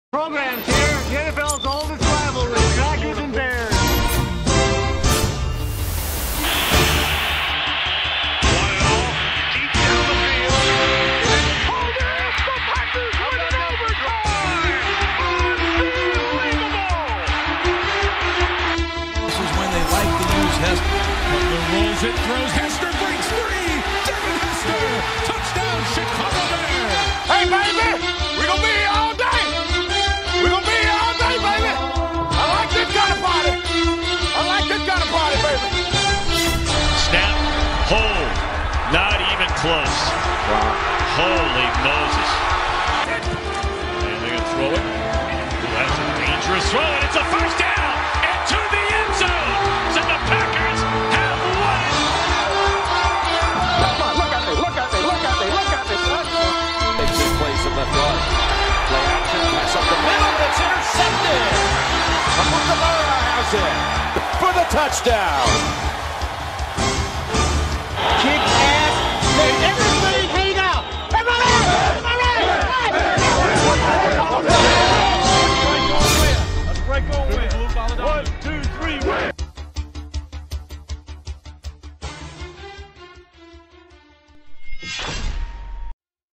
Programs here, the NFL's oldest rivalry, Packers and Bears. One and all, deep down the field. Hold it! The Packers win in overtime! Unbelievable! This is when they like to use Hester. Butler rolls it, throws, Hester breaks free! Devin Hester! Touchdown, Chicago Bears! Hey, baby! We're going to be here all day! We're going to be here all day, baby! I like this kind of party! I like this kind of party, baby! Snap, hold, not even close. Wow. Holy Moses. And they're going to throw it. That's a dangerous throw, and it's a first down! And to the end zone! So the Packers have won it! Come on, look at me, look at me, look at me, look at me! Takes his place in the front. Play action, pass up the middle, it's intercepted! Amaka has it for the touchdown!